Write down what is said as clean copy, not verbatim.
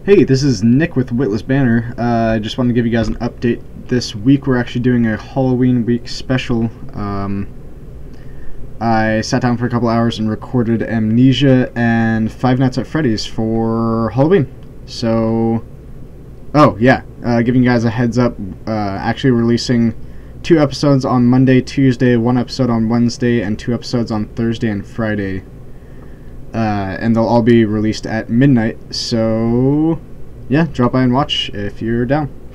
Hey, this is Nick with Witless Banter. I just wanted to give you guys an update. This week we're actually doing a Halloween week special. I sat down for a couple hours and recorded Amnesia and Five Nights at Freddy's for Halloween. So, giving you guys a heads up, actually releasing 2 episodes on Monday, Tuesday, 1 episode on Wednesday, and 2 episodes on Thursday and Friday. And they'll all be released at midnight, so yeah, drop by and watch if you're down.